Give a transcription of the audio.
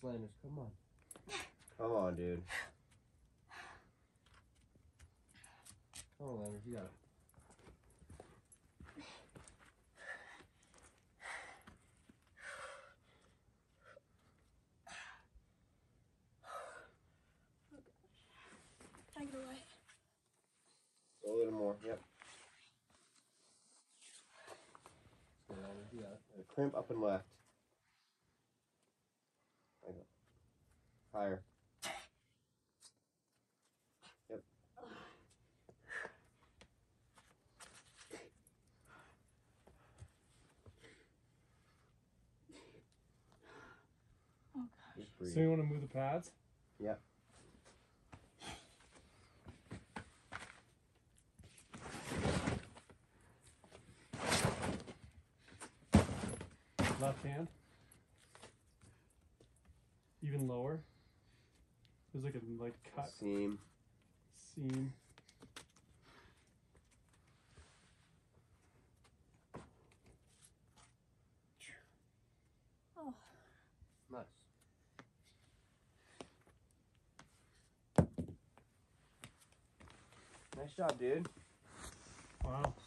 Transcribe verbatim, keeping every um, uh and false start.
Landers, come on. Come on, dude. Come on, Landers, you got it. Take it away. A little more, yep. Come on, Landers, you got it. Crimp up and left. There you go. Higher. Yep. Oh Just gosh. breathe. So you want to move the pads? Yep. Left hand. Even lower. There's like a like cut Seam. seam. Oh. Nice. Nice job, dude. Wow.